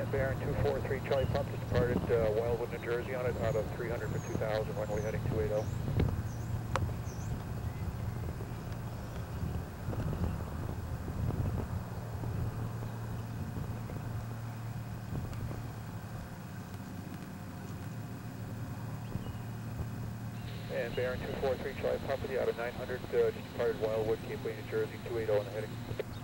Baron 243 Charlie Pump just departed Wildwood, New Jersey on it out of 300 for 2000, runway heading 280. And Baron 243 Charlie Pump with you out of 900, just departed Wildwood, Cape May, New Jersey, 280 on the heading.